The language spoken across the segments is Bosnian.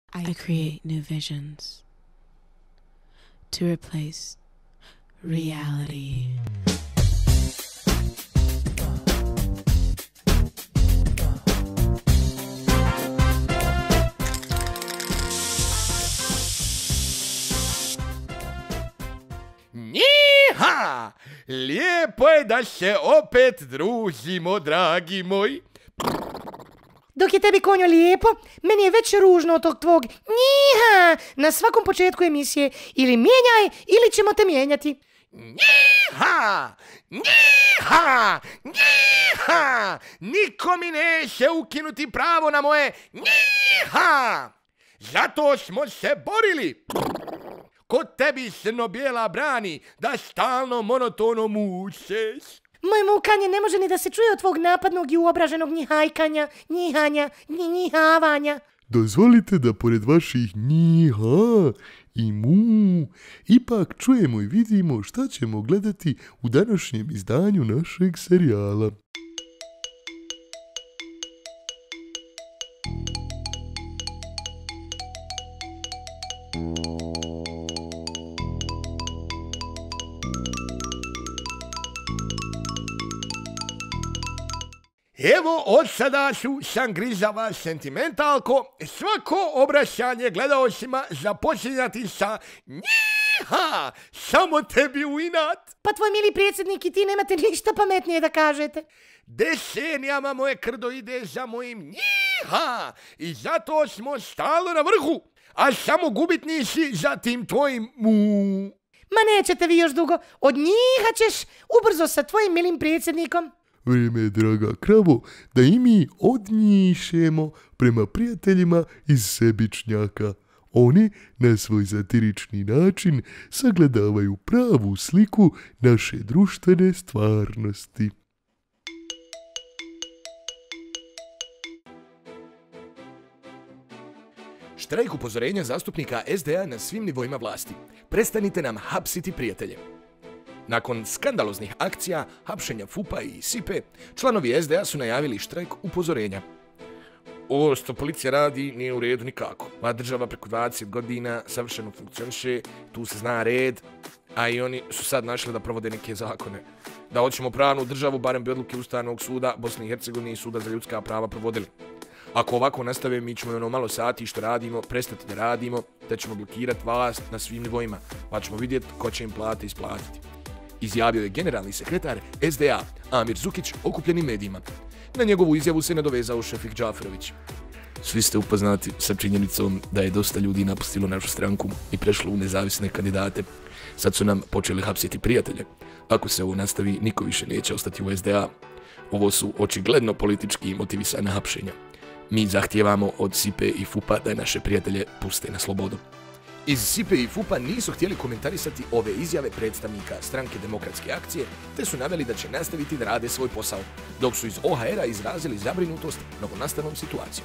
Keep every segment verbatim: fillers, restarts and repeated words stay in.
I create new visions to replace reality. Njiha! Lijepo je da se opet družimo, dragi moji. Dok je tebi, konjo, lijepo, meni je već ružno od tog tvog njiha na svakom početku emisije. Ili mijenjaj, ili ćemo te mijenjati. Njiha! Njiha! Njiha! Niko mi neće ukinuti pravo na moje njiha! Zato smo se borili. Kod tebi crno-bijela brani da stalno monotono mučeš. Moje mukanje ne može ni da se čuje od tvog napadnog i uobraženog njihajkanja, njihanja, njihavanja. Dozvolite da pored vaših njiha i mu ipak čujemo i vidimo šta ćemo gledati u današnjem izdanju našeg serijala. Evo, od sada su sangrizava sentimentalko, svako obraćanje gledaocima započinjati sa njiha, samo tebi u inat. Pa tvoj mili predsjednik i ti nemate ništa pametnije da kažete. Decenijama moje krdo ide za mojim njiha i zato smo stalno na vrhu, a samo gubitnici za tim tvojim mu. Ma nećete vi još dugo, od njiha ćeš ubrzo sa tvojim milim predsjednikom. Vrijeme je, draga kravo, da i mi odnjišemo prema prijateljima iz Sebičnjaka. Oni na svoj satirični način sagledavaju pravu sliku naše društvene stvarnosti. Štrajk upozorenja zastupnika S D A na svim nivoima vlasti. Prestanite nam hapsiti prijatelje. Nakon skandaloznih akcija, hapšenja F U P-a i S I P-e, članovi S D A su najavili štrajk upozorenja. Ovo što policija radi nije u redu nikako. Ova država preko dvadeset godina savršeno funkcioniše, tu se zna red, a i oni su sad našli da provode neke zakone. Da hoćemo pravnu državu, barem bi odluke Ustavnog suda Bosne i Hercegovine i Suda za ljudska prava provodili. Ako ovako nastave, mi ćemo ono malo sati što radimo, prestati da radimo, te ćemo blokirati vlast na svim nivoima, pa ćemo vidjeti ko će im plate isplatiti. Izjavio je generalni sekretar S D A Amir Zukić okupljenim medijima. Na njegovu izjavu se nadovezao Šefik Džaferović. Svi ste upoznati sa činjenicom da je dosta ljudi napustilo našu stranku i prešlo u nezavisne kandidate. Sad su nam počeli hapsiti prijatelje. Ako se ovo nastavi, niko više neće ostati u S D A. Ovo su očigledno politički motivisana hapšenja. Mi zahtijevamo od S I P-e i F U P-a da naše prijatelje puste na slobodu. Iz S I P-e i F U P-a nisu htjeli komentarisati ove izjave predstavnika Stranke demokratske akcije, te su naveli da će nastaviti da rade svoj posao, dok su iz O H R-a izrazili zabrinutost novonastalom situacijom.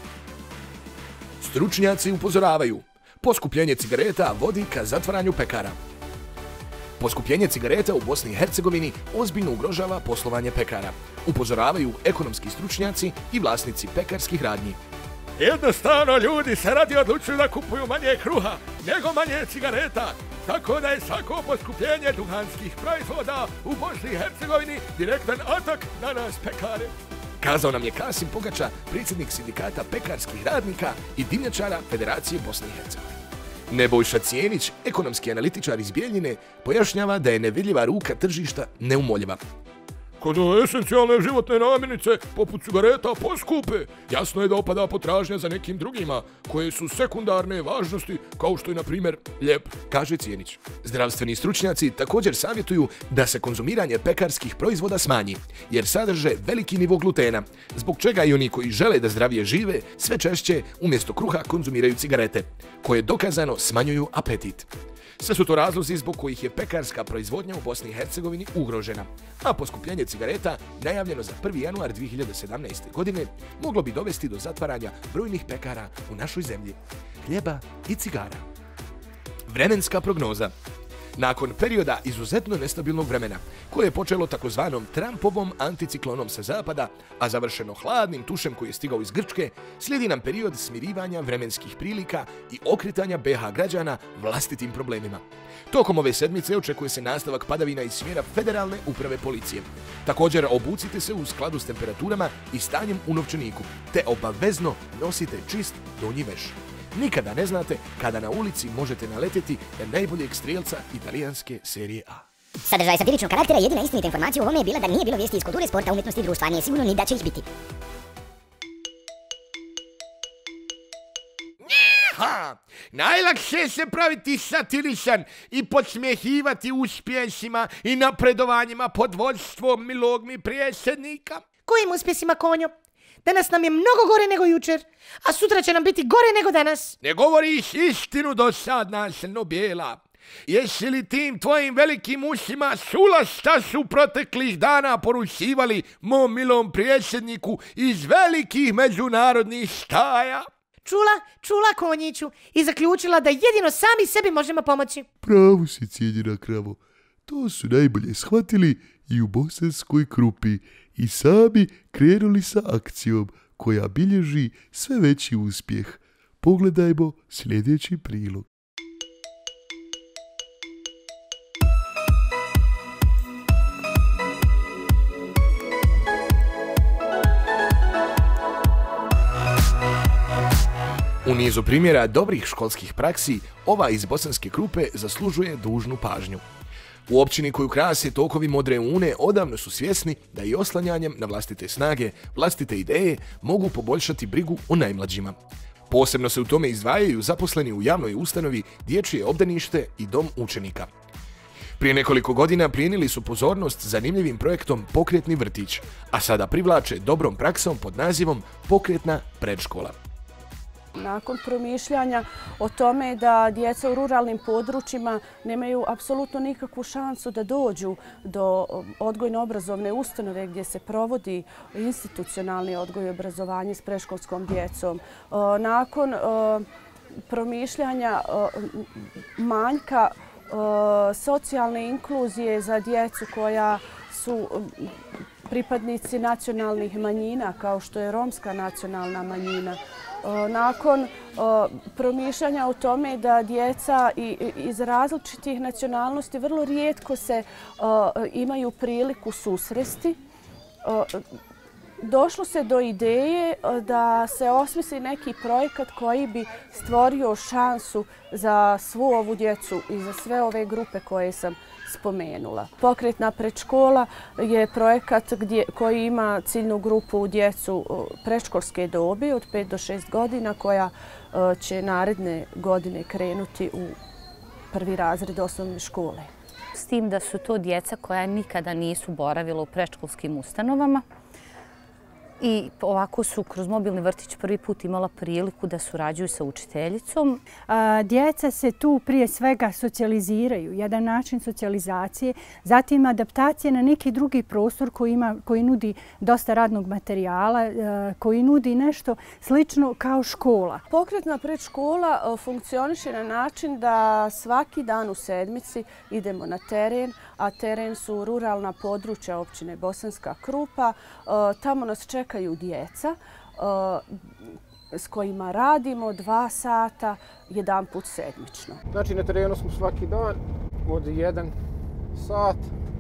Stručnjaci upozoravaju, poskupljenje cigareta vodi ka zatvaranju pekara. Poskupljenje cigareta u Bosni i Hercegovini ozbiljno ugrožava poslovanje pekara, upozoravaju ekonomski stručnjaci i vlasnici pekarskih radnji. Jednostavno ljudi se radi odlučuju da kupuju manje kruha, nego manje cigareta, tako da je svako poskupljenje duhanskih proizvoda u Bosni i Hercegovini direktan atak na nas pekare. Kazao nam je Kasim Pogača, predsjednik sindikata pekarskih radnika i dimnjačara Federacije Bosne i Hercegovine. Nebojša Cijenić, ekonomski analitičar iz Bijeljine, pojašnjava da je nevidljiva ruka tržišta neumoljiva. Kada esencijalne životne namirnice, poput cigareta, poskupe, jasno je da opada potražnja za nekim drugima, koje su sekundarne važnosti, kao što je, na primjer, lijep, kaže Cijenić. Zdravstveni stručnjaci također savjetuju da se konzumiranje pekarskih proizvoda smanji, jer sadrže veliki nivo glutena, zbog čega i oni koji žele da zdravije žive, sve češće umjesto kruha konzumiraju cigarete, koje dokazano smanjuju apetit. Sve su to razlozi zbog kojih je pekarska proizvodnja u Bosni i Hercegovini ugrožena, a poskupljenje cigareta, najavljeno za prvi januar dvije hiljade sedamnaeste. godine, moglo bi dovesti do zatvaranja brojnih pekara u našoj zemlji, hljeba i cigara. Vremenska prognoza. Nakon perioda izuzetno nestabilnog vremena, koje je počelo takozvanom Trumpovom anticiklonom sa zapada, a završeno hladnim tušem koji je stigao iz Grčke, slijedi nam period smirivanja vremenskih prilika i okretanja be ha građana vlastitim problemima. Tokom ove sedmice očekuje se nastavak padavina iz smjera Federalne uprave policije. Također obucite se u skladu s temperaturama i stanjem u novčaniku, te obavezno nosite čist donji veš. Nikada ne znate kada na ulici možete naletjeti na najboljeg strijelca italijanske serije A. Sadržaj satiričnog karaktera, jedina istinita informacija u ovome je bila da nije bilo vijesti iz kulture, sporta, umjetnosti i društva, a nije sigurno ni da će ih biti. Ha! Najlakše se praviti satiričan i podsmjehivati uspjesima i napredovanjima pod vodstvom milog mi predsjednika. Kojim uspjesima, konjo? Danas nam je mnogo gore nego jučer, a sutra će nam biti gore nego danas. Ne govoriš istinu do sad, nasilno bijela. Jesi li tim tvojim velikim ušima čula šta su proteklih dana poručivali mom milom predsjedniku iz velikih međunarodnih staja? Čula, čula, konjiću, i zaključila da jedino sami sebi možemo pomoći. Pravu si, cijenjena kravo. To su najbolje shvatili i u Bosanskoj Krupi i sami krenuli sa akcijom koja bilježi sve veći uspjeh. Pogledajmo sljedeći prilog. U nizu primjera dobrih školskih praksi, ova iz Bosanske Krupe zaslužuje dužnu pažnju. U općini koju krase tokovi Modre Une odavno su svjesni da i oslanjanjem na vlastite snage, vlastite ideje mogu poboljšati brigu o najmlađima. Posebno se u tome izdvajaju zaposleni u javnoj ustanovi Dječje obdanište i Dom učenika. Prije nekoliko godina plijenili su pozornost zanimljivim projektom Pokretni vrtić, a sada privlače dobrom praksom pod nazivom Pokretna predškola. Nakon promišljanja o tome da djeca u ruralnim područjima nemaju apsolutno nikakvu šansu da dođu do odgojno-obrazovne ustanove gdje se provodi institucionalni odgoj i obrazovanje s predškolskom djecom. Nakon promišljanja manjka socijalne inkluzije za djecu koja su pripadnici nacionalnih manjina, kao što je romska nacionalna manjina, nakon promišljanja o tome da djeca iz različitih nacionalnosti vrlo rijetko se imaju priliku susresti, došlo se do ideje da se osmisli neki projekat koji bi stvorio šansu za svu ovu djecu i za sve ove grupe koje sam spomenula. Pokretna predškola je projekat gdje, koji ima ciljnu grupu djecu predškolske dobi od pet do šest godina koja će naredne godine krenuti u prvi razred osnovne škole. S tim da su to djeca koja nikada nisu boravila u predškolskim ustanovama. I ovako su kroz mobilni vrtić prvi put imala priliku da surađuju sa učiteljicom. Djeca se tu prije svega socijaliziraju, jedan način socijalizacije, zatim adaptacija na neki drugi prostor koji, ima, koji nudi dosta radnog materijala, koji nudi nešto slično kao škola. Pokretna predškola funkcioniše na način da svaki dan u sedmici idemo na teren, a teren su ruralna područja općine Bosanska Krupa. Tamo nas čekaju djeca s kojima radimo dva sata, jedan put sedmično. Znači na terenu smo svaki dan od jedan sat.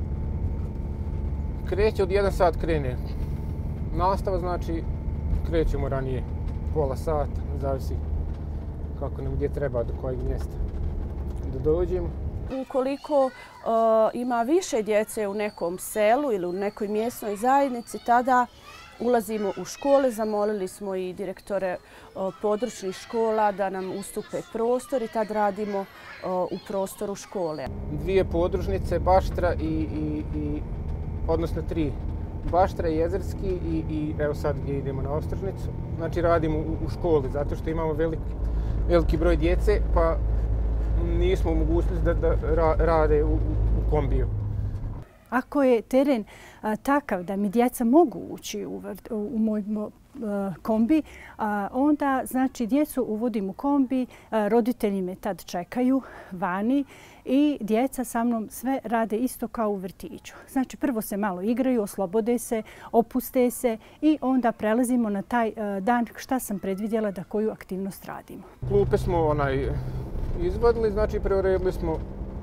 Kreće od jedan sat krene. Nastava znači krećemo ranije, pola sata, zavisi kako nam gdje treba, do kojeg mjesta da dođemo. Ukoliko uh, ima više djece u nekom selu ili u nekoj mjesnoj zajednici, tada ulazimo u škole. Zamolili smo i direktore uh, područnih škola da nam ustupe prostor i tad radimo uh, u prostoru škole. Dvije podružnice, Baštra i, i, i odnosno tri. Baštra i Jezerski i, i evo sad gdje idemo na Ostružnicu. Znači radimo u, u školi zato što imamo velik, veliki broj djece, pa nismo u mogućnosti da, da ra, rade u, u kombiju. Ako je teren a, takav da mi djeca mogu ući u, vrt, u, u moj mo, a, kombi, a, onda znači djecu uvodim u kombi, a, roditelji me tad čekaju vani i djeca sa mnom sve rade isto kao u vrtiću. Znači prvo se malo igraju, oslobode se, opuste se i onda prelazimo na taj a, dan šta sam predvidjela da koju aktivnost radimo. Klupe smo onaj izvadili, znači preuredili smo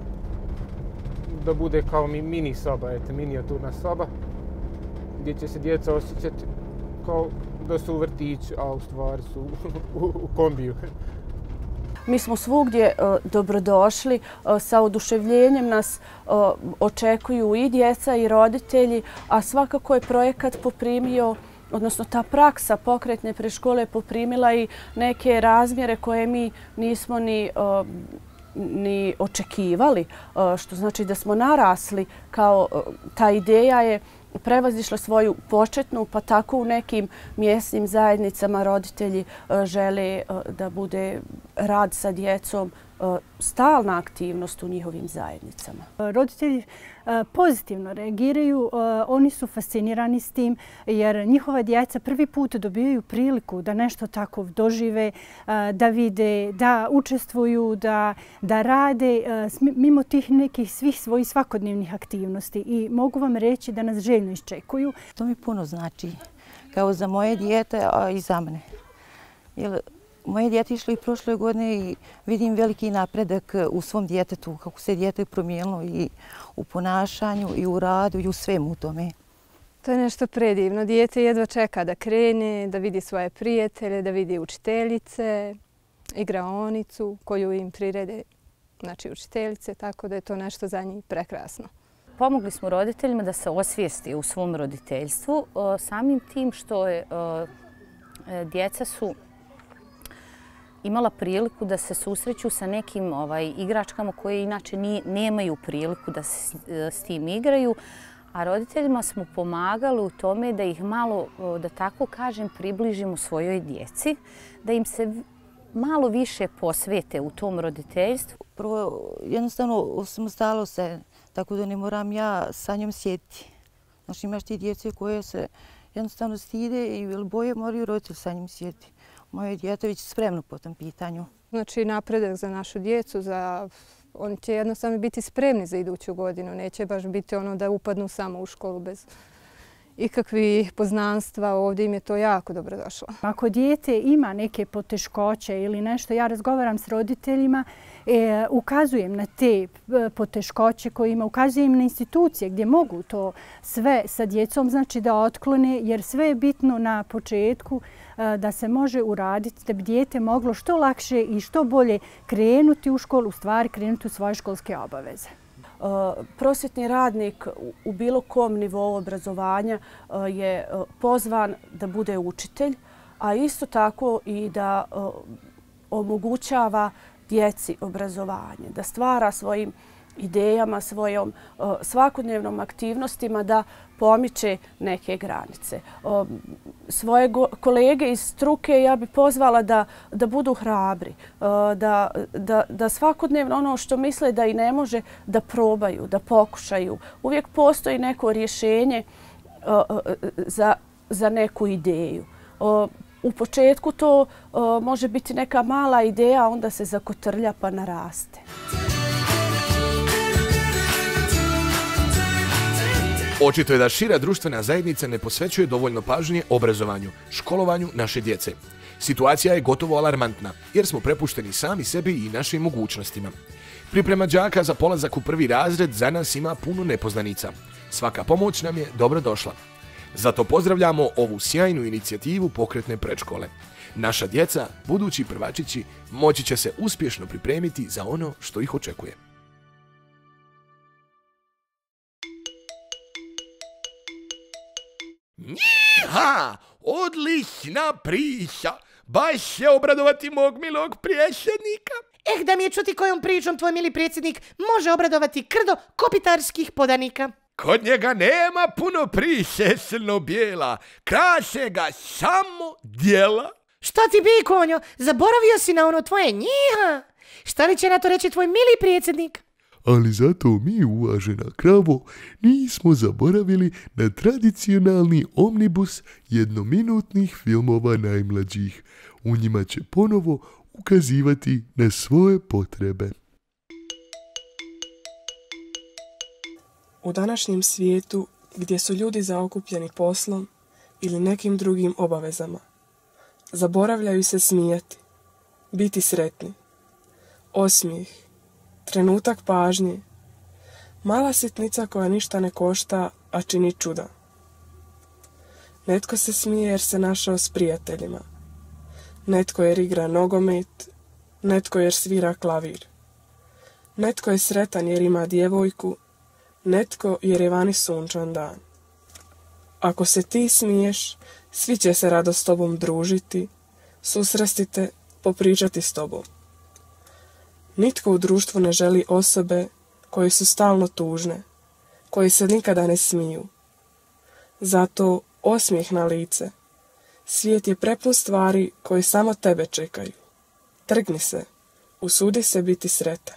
da bude kao mini soba, eto, minijaturna soba, gdje će se djeca osjećati kao da su u vrtiću, a u stvari su u, u kombiju. Mi smo svugdje uh, dobrodošli, uh, sa oduševljenjem nas uh, očekuju i djeca i roditelji, a svakako je projekat poprimio, odnosno ta praksa pokretne predškole poprimila i neke razmjere koje mi nismo ni uh, ni očekivali, što znači da smo narasli kao ta ideja je prevazišla svoju početnu, pa tako u nekim mjesnim zajednicama roditelji žele da bude rad sa djecom stalna aktivnost u njihovim zajednicama. Roditelji pozitivno reagiraju, oni su fascinirani s tim jer njihova djeca prvi put dobijaju priliku da nešto tako dožive, da vide, da učestvuju, da, da rade mimo tih nekih svih svojih svakodnevnih aktivnosti i mogu vam reći da nas željno iščekuju. To mi puno znači, kao za moje dijete, a i za mene. Jer moje dijete išlo i prošle godine i vidim veliki napredak u svom djetetu, kako se dijete promijenilo i u ponašanju, i u radu, i u svemu tome. To je nešto predivno. Dijete jedva čeka da krene, da vidi svoje prijatelje, da vidi učiteljice, igraonicu koju im prirede, znači učiteljice, tako da je to nešto za njih prekrasno. Pomogli smo roditeljima da se osvijesti u svom roditeljstvu, samim tim što je djeca su imala priliku da se susreću sa nekim ovaj, igračkama koje inače nije, nemaju priliku da se s tim igraju, a roditeljima smo pomagali u tome da ih malo, da tako kažem, približimo svojoj djeci, da im se malo više posvete u tom roditeljstvu. Prvo, jednostavno samostalo se, tako da ne moram ja sa njom sjediti. Znači imaš ti djece koje se jednostavno stide i boje, moraju roditelji sa njim sjediti. Moje dijete već spremno po tom pitanju. Znači napredak za našu djecu, za... oni će jednostavno biti spremni za iduću godinu. Neće baš biti ono da upadnu samo u školu bez ikakvih poznanstva. Ovdje im je to jako dobro došlo. Ako dijete ima neke poteškoće ili nešto, ja razgovaram s roditeljima, e, ukazujem na te poteškoće koje ima, ukazujem na institucije gdje mogu to sve sa djecom znači da otklone, jer sve je bitno na početku da se može uraditi da bi dijete moglo što lakše i što bolje krenuti u školu, u stvari krenuti u svoje školske obaveze. Prosvjetni radnik u bilo kom nivou obrazovanja je pozvan da bude učitelj, a isto tako i da omogućava djeci obrazovanje, da stvara svojim idejama, svojom svakodnevnom aktivnostima da pomiče neke granice. Svoje kolege iz struke ja bih pozvala da, da budu hrabri, da, da, da svakodnevno ono što misle da i ne može, da probaju, da pokušaju. Uvijek postoji neko rješenje za, za neku ideju. U početku to može biti neka mala ideja, onda se zakotrlja pa naraste. Očito je da šira društvena zajednica ne posvećuje dovoljno pažnje obrazovanju, školovanju naše djece. Situacija je gotovo alarmantna, jer smo prepušteni sami sebi i našim mogućnostima. Priprema đaka za polazak u prvi razred za nas ima puno nepoznanica. Svaka pomoć nam je dobro došla. Zato pozdravljamo ovu sjajnu inicijativu pokretne predškole. Naša djeca, budući prvačići, moći će se uspješno pripremiti za ono što ih očekuje. Njiha! Odlična priča! Baš će obradovati mog milog predsjednika. Eh, da mi je čuti kojom pričom tvoj mili predsjednik može obradovati krdo kopitarskih podanika. Kod njega nema puno priče, crno-bijela. Krase ga samo djela. Šta ti bi, konjo? Zaboravio si na ono tvoje njiha? Šta li će na to reći tvoj mili predsjednik? ali zato mi, uvažena kravo, nismo zaboravili na tradicionalni omnibus jednominutnih filmova najmlađih. U njima će ponovo ukazivati na svoje potrebe. U današnjem svijetu, gdje su ljudi zaokupljeni poslom ili nekim drugim obavezama, zaboravljaju se smijati, biti sretni. Osmijeh, trenutak pažnje, mala sitnica koja ništa ne košta, a čini čuda. Netko se smije jer se našao s prijateljima, netko jer igra nogomet, netko jer svira klavir. Netko je sretan jer ima djevojku, netko jer je vani sunčan dan. Ako se ti smiješ, svi će se rado s tobom družiti, susresti te, popričati s tobom. Nitko u društvu ne želi osobe koje su stalno tužne, koje se nikada ne smiju. Zato osmijeh na lice. Svijet je prepun stvari koje samo tebe čekaju. Trgni se, usudi se biti sretan.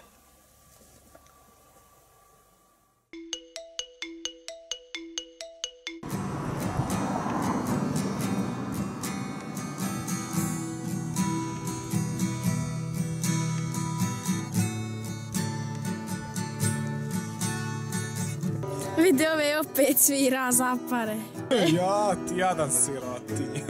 Vidi ove opet svira zapare. Ja ti jadan siroti.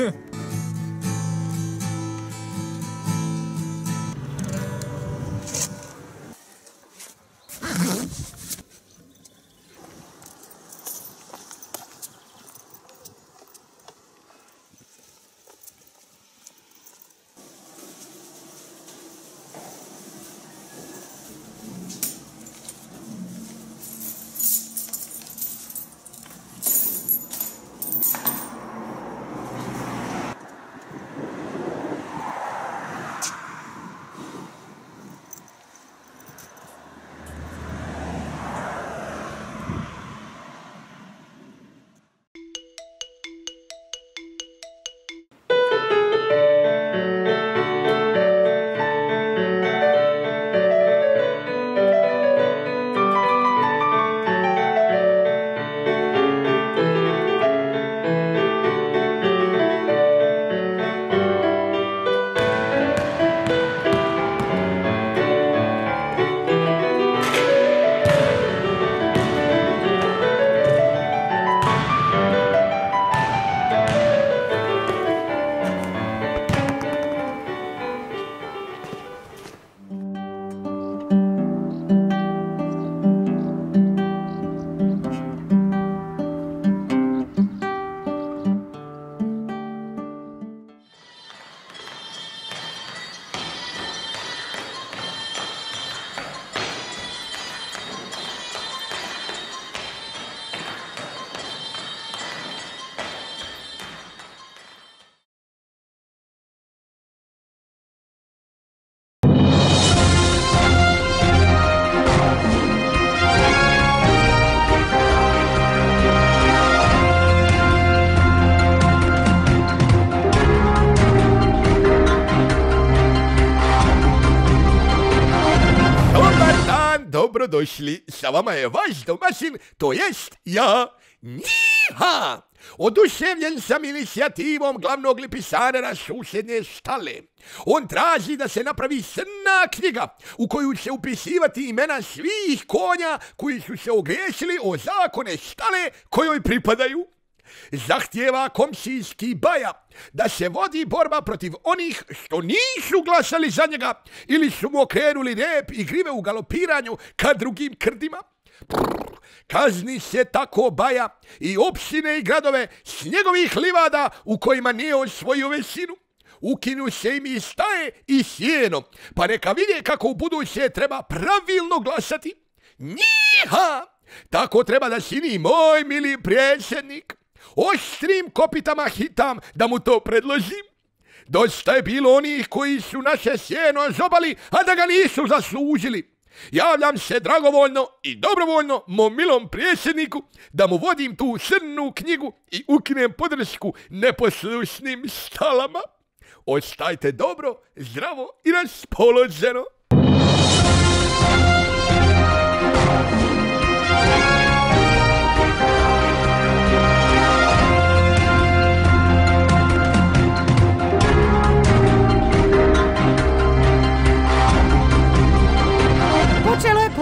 Dobrodošli, sa vama je vaš domaćin, to jest ja, Njiha! Oduševljen sam inicijativom glavnog lipisanera susjedne štale. On traži da se napravi crna knjiga u koju će upisivati imena svih konja koji su se ogriješili o zakone štale kojoj pripadaju. Zahtijeva komšijski baja da se vodi borba protiv onih što nisu glasali za njega ili su mu okrenuli rep i grive u galopiranju ka drugim krdima. Kazni se tako baja i opštine i gradove s njegovih livada u kojima nije osvojio većinu. Ukinu se im i staje i sjeno, pa neka vidje kako u buduće treba pravilno glasati. Njiha! Tako treba da čini moj mili predsjednik. Oštrim kopitama hitam da mu to predložim. Dosta je bilo onih koji su naše sjeno zobali, a da ga nisu zaslužili. Javljam se dragovoljno i dobrovoljno mom milom predsjedniku da mu vodim tu crnu knjigu i ukinem podršku neposlušnim štalama. Ostajte dobro, zdravo i raspoloženo.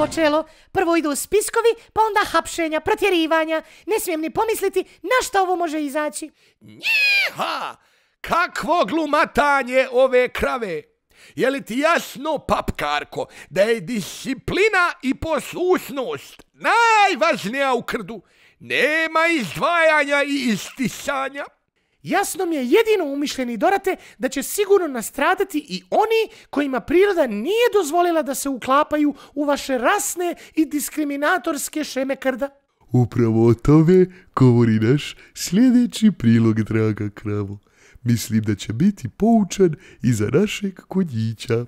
pravo čelo. Prvo idu spiskovi, pa onda hapšenja, protjerivanja. Ne smijem ni pomisliti na što ovo može izaći. Njiha! Kakvo glumatanje ove krave! Je li ti jasno, papkarko, da je disciplina i poslušnost najvažnija u krdu? Nema izdvajanja i istisanja. Jasno mi je jedino umišljeni, Dorate, da će sigurno nastradati i oni kojima priroda nije dozvolila da se uklapaju u vaše rasne i diskriminatorske šeme krda. Upravo o tome govori naš sljedeći prilog, draga kravo. Mislim da će biti poučan i za našeg konjića.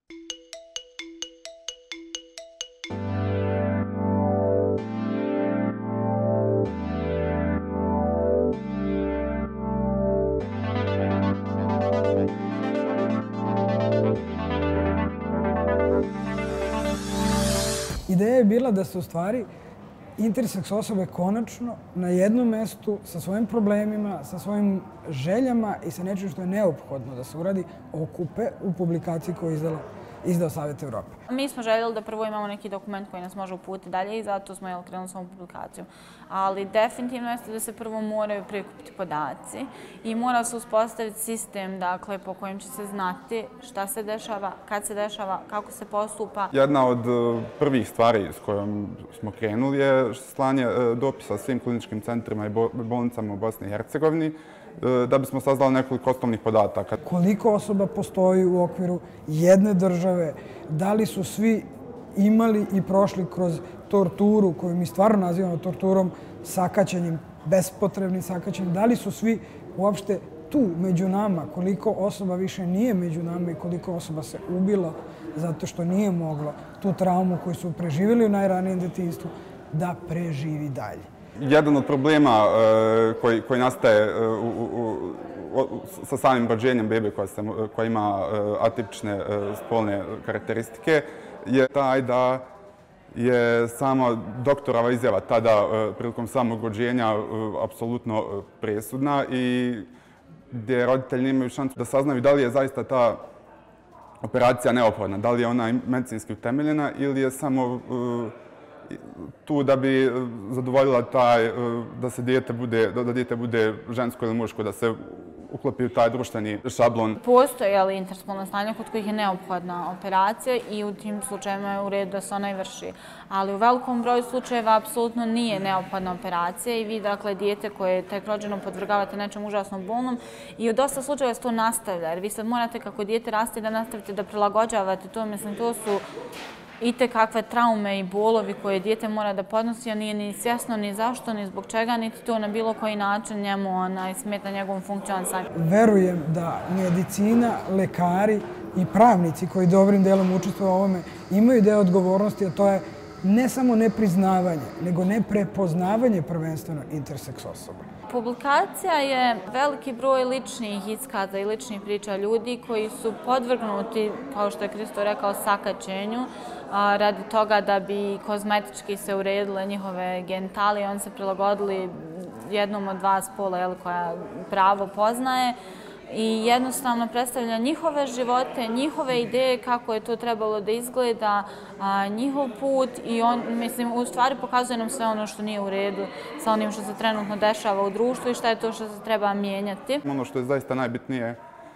Ideja je bila da se u stvari interseks osobe konačno na jednom mestu sa svojim problemima, sa svojim željama i sa nečim što je neophodno da se uradi, okupe u publikaciji koju je izdala izdao Savjet Evrope. Mi smo željeli da prvo imamo neki dokument koji nas može uputiti dalje i zato smo jel, krenuli s ovom publikacijom. Ali definitivno jeste da se prvo moraju prikupiti podaci i mora se uspostaviti sistem dakle, po kojem će se znati šta se dešava, kad se dešava, kako se postupa. Jedna od prvih stvari s kojom smo krenuli je slanje dopisa svim kliničkim centrima i bolnicama u Bosni i Hercegovini da bismo saznali nekoliko osnovnih podataka. Koliko osoba postoji u okviru jedne države, da li su svi imali i prošli kroz torturu, koju mi stvarno nazivamo torturom, sakaćenjem, bespotrebnim sakaćenjem, da li su svi uopšte tu među nama, koliko osoba više nije među nama i koliko osoba se ubilo zato što nije moglo tu traumu koju su preživjeli u najranijem detinjstvu da preživi dalje. Jedan od problema koji, koji nastaje u, u, u, sa samim rođenjem bebe koja, se, koja ima atipične spolne karakteristike je taj da je sama doktorova izjava tada prilikom samog rođenja apsolutno presudna i gdje roditelji nemaju šansu da saznaju da li je zaista ta operacija neophodna, da li je ona medicinski utemeljena ili je samo tu da bi zadovoljila taj, da se dijete bude, da dijete bude žensko ili muško, da se uklopi u taj društveni šablon. Postoje li interspolna stanja kod kojih je neophodna operacija i u tim slučajevima je u redu da se ona i vrši. Ali u velikom broju slučajeva apsolutno nije neophodna operacija i vi, dakle, dijete koje je tek rođeno podvrgavate nečem užasno bolnom i u dosta slučajeva se to nastavlja. Jer vi sad morate kako dijete raste da nastavite da prilagođavate to. Mislim, to su i te kakve traume i bolovi koje dijete mora da podnosi, a nije ni svjesno ni zašto, ni zbog čega, niti to na bilo koji način njemu onaj, smeta njegovom funkcionisanju. Verujem da medicina, lekari i pravnici koji dobrim delom učestvuju u ovome imaju deo odgovornosti, a to je ne samo nepriznavanje, nego neprepoznavanje prvenstveno interseks osoba. Publikacija je veliki broj ličnih iskaza i ličnih priča ljudi koji su podvrgnuti, kao što je Kristo rekao, sakaćenju, radi toga da bi kozmetički se uredile njihove genitalije, oni se prilagodili jednom od dva spola koja pravo poznaje i jednostavno predstavlja njihove živote, njihove ideje kako je to trebalo da izgleda, njihov put i on, mislim, u stvari pokazuje nam sve ono što nije u redu sa onim što se trenutno dešava u društvu i šta je to što se treba mijenjati. Ono što je zaista najbitnije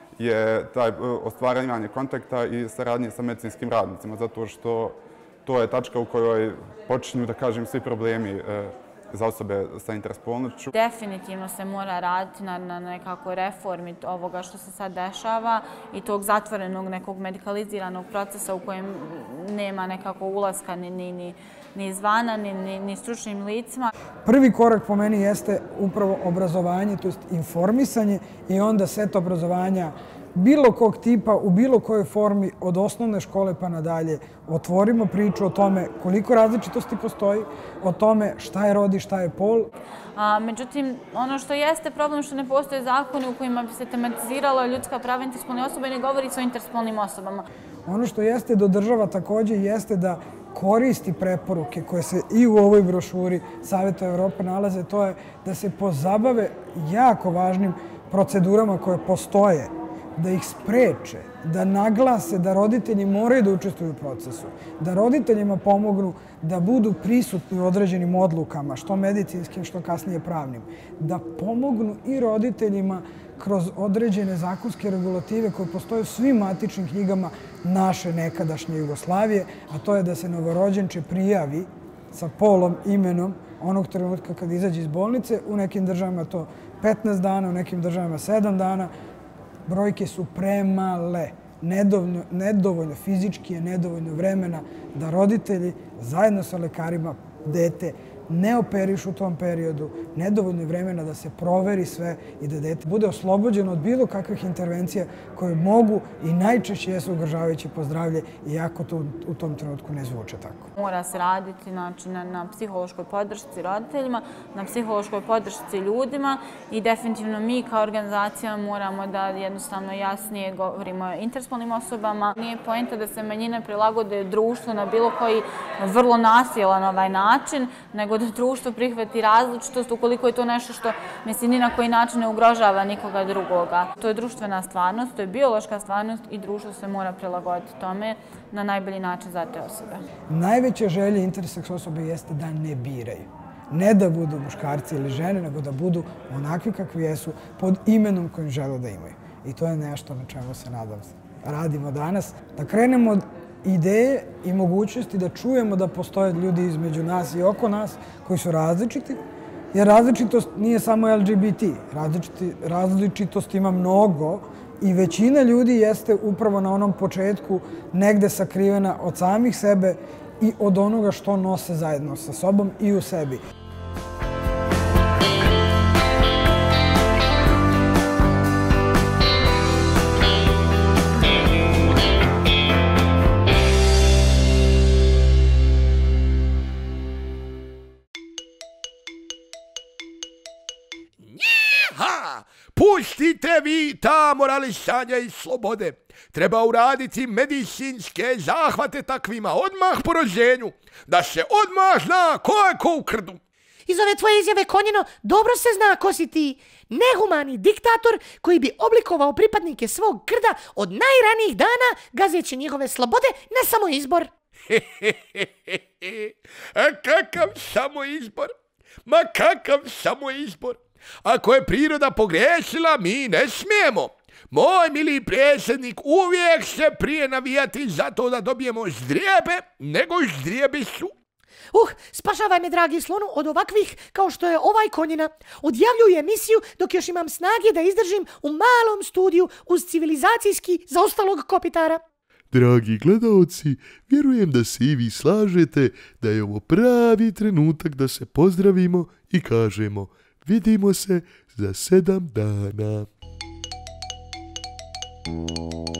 je taj ostvarivanje kontakta i saradnje sa medicinskim radnicima, zato što to je tačka u kojoj počinju, da kažem, svi problemi za osobe sa interspolnošću. Definitivno se mora raditi na, na nekakvoj reformi ovoga što se sad dešava i tog zatvorenog nekog medikaliziranog procesa u kojem nema nekakvog ulaska ni, ni, ni, ni izvana, ni, ni, ni stručnim licima. Prvi korak po meni jeste upravo obrazovanje, to jest informisanje i onda set obrazovanja bilo kog tipa, u bilo kojoj formi, od osnovne škole pa nadalje, otvorimo priču o tome koliko različitosti postoji, o tome šta je rod i šta je pol. A, međutim, ono što jeste problem što ne postoje zakoni u kojima bi se tematizirala ljudska prava interspolne osobe i ne govori se o interspolnim osobama. Ono što jeste do država također jeste da koristi preporuke koje se i u ovoj brošuri Savjeta Evrope nalaze, to je da se pozabave jako važnim procedurama koje postoje, da ih spreče, da naglase da roditelji moraju da učestvuju u procesu, da roditeljima pomognu da budu prisutni u određenim odlukama, što medicinskim, što kasnije pravnim, da pomognu i roditeljima kroz određene zakonske regulative koje postoje u svim matičnim knjigama naše nekadašnje Jugoslavije, a to je da se novorođenče prijavi sa polom, imenom, onog trenutka kad izađe iz bolnice. U nekim državama to petnaest dana, u nekim državama sedam dana. Brojke su premale. Nedovoljno, nedovoljno fizički je nedovoljno vremena da roditelji zajedno sa lekarima dete ne operišu u tom periodu, nedovoljno je vremena da se proveri sve i da dete bude oslobođeno od bilo kakvih intervencija koje mogu i najčešće jesu ugrožavajuće po zdravlje, iako to u tom trenutku ne zvuče tako. Mora se raditi znači, na, na psihološkoj podršci roditeljima, na psihološkoj podršci ljudima i definitivno mi kao organizacija moramo da jednostavno jasnije govorimo o interspolnim osobama. Nije poenta da se manjine prilagode društvu na bilo koji vrlo nasilan ovaj način, nego da društvo prihvati različitost ukoliko je to nešto što, mislim, ni na koji način ne ugrožava nikoga drugoga. To je društvena stvarnost, to je biološka stvarnost i društvo se mora prilagoditi tome na najbolji način za te osobe. Najveća želja interseks osobe jeste da ne biraju. Ne da budu muškarci ili žene, nego da budu onakvi kakvi jesu pod imenom kojim žele da imaju. I to je nešto na čemu se, nadam se, radimo danas. Da krenemo od ideje i mogućnosti da čujemo da postoje ljudi između nas i oko nas koji su različiti, jer različitost nije samo L G B T. Različitost ima mnogo i većina ljudi jeste upravo na onom početku negde sakrivena od samih sebe i od onoga što nose zajedno sa sobom i u sebi. Pustite vi ta moralisanja i slobode. Treba uraditi medicinske zahvate takvima odmah po rođenju, da se odmah zna ko je ko u krdu. Iz ove tvoje izjave, Konjino, dobro se zna ko si ti. Nehumani diktator koji bi oblikovao pripadnike svog krda od najranijih dana, gazeći njihove slobode na samoizbor. A kakav samoizbor? Ma kakav samoizbor? Ako je priroda pogriješila, mi ne smijemo. Moj mili predsjednik uvijek se prije navijati za to da dobijemo zdrijebe, nego zdrijebi su. Uh, spašavaj me, dragi slonu, od ovakvih kao što je ovaj Konjina. Odjavljuju emisiju dok još imam snage da izdržim u malom studiju uz civilizacijski zaostalog kopitara. Dragi gledaoci, vjerujem da se i vi slažete da je ovo pravi trenutak da se pozdravimo i kažemo vidimo se za sedam dana.